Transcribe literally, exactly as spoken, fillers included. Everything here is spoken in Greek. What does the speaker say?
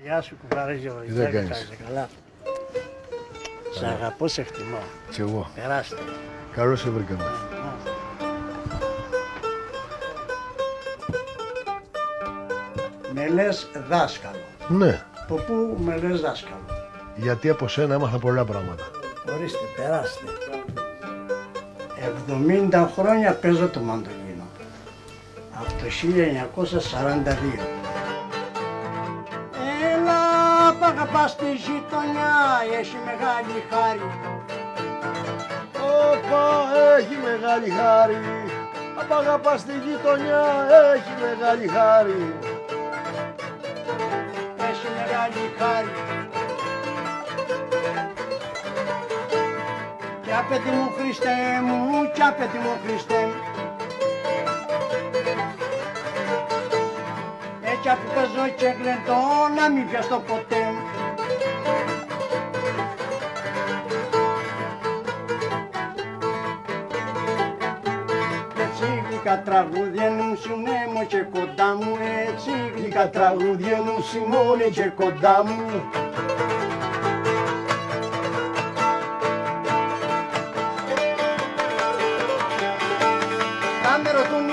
Γεια σου κουμπάρε Γεωργία, δεν κάνεις. Είσαι καλά. Σ' αγαπώ, σε εκτιμώ. Κι εγώ. Περάστε. Καλώς σε βρήκαμε. Με λες δάσκαλο. Ναι, Από πού με λες δάσκαλο? γιατί από σένα έμαθα πολλά πράγματα. Ορίστε, περάστε. εβδομήντα χρόνια παίζω το μαντολίνο. Από το χίλια εννιακόσια σαράντα δύο. Έλα, π' αγαπάς στη γειτονιά, έχει μεγάλη χάρη. Όπα, έχει μεγάλη χάρη. Απ' αγαπάς στη γειτονιά, έχει μεγάλη χάρη. Έχει μεγάλη χάρη. Κι απέτη μου Χριστέ μου, κι απέτη μου Χριστέ μου. Έτσι που παίζω και γλεντώ, να μην πιαστώ ποτέ. Έτσι γλυκά τραγούδια μου συνέμω και κοντά μου. Έτσι γλυκά τραγούδια μου σημώνε και κοντά μου. Να με ρωτούν